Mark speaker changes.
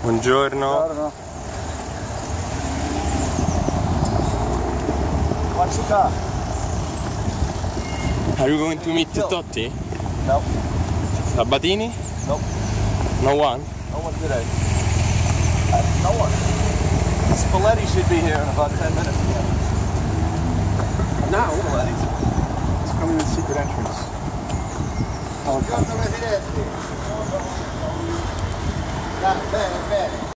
Speaker 1: Buongiorno.
Speaker 2: Buongiorno. What's the car?
Speaker 1: Are you going to meet Totti?
Speaker 2: No.
Speaker 1: Sabatini?
Speaker 2: Nope.
Speaker 1: No one?
Speaker 2: No one today. No one. Spalletti should be here in about 10 minutes.
Speaker 3: Now?
Speaker 2: Spalletti's.
Speaker 3: It's coming in the secret entrance.
Speaker 4: Buongiorno Presidente. Bene, bene.